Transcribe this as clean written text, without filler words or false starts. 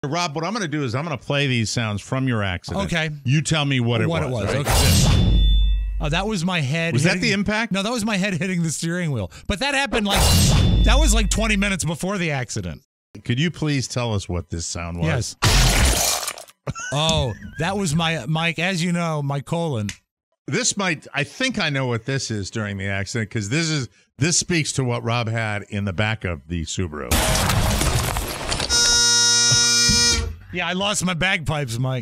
Rob, what I'm going to do is I'm going to play these sounds from your accident. Okay. You tell me what it was. Right? Okay. Oh, that was my head. Was that the impact? No, that was my head hitting the steering wheel. But that happened that was like 20 minutes before the accident. Could you please tell us what this sound was? Yes. Oh, that was Mike, as you know, my colon. I think I know what this is during the accident, because this speaks to what Rob had in the back of the Subaru. Yeah, I lost my bagpipes, Mike.